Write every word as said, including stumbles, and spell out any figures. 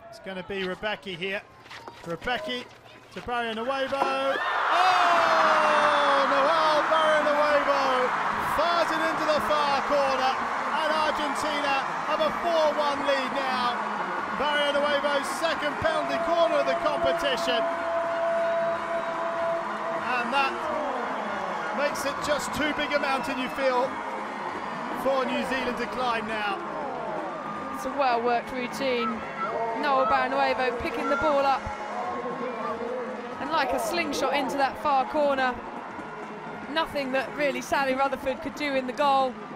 It's going to be Rebecca here. Rebecca to Barrionuevo. Oh! Noel Barrionuevo fires it into the far corner, and Argentina have a four one lead now. Barrionuevo's second penalty corner of the competition, and that makes it just too big a mountain, you feel, for New Zealand to climb now. It's a well-worked routine. Noel Barrionuevo picking the ball up, and like a slingshot into that far corner. Nothing that really Sally Rutherford could do in the goal.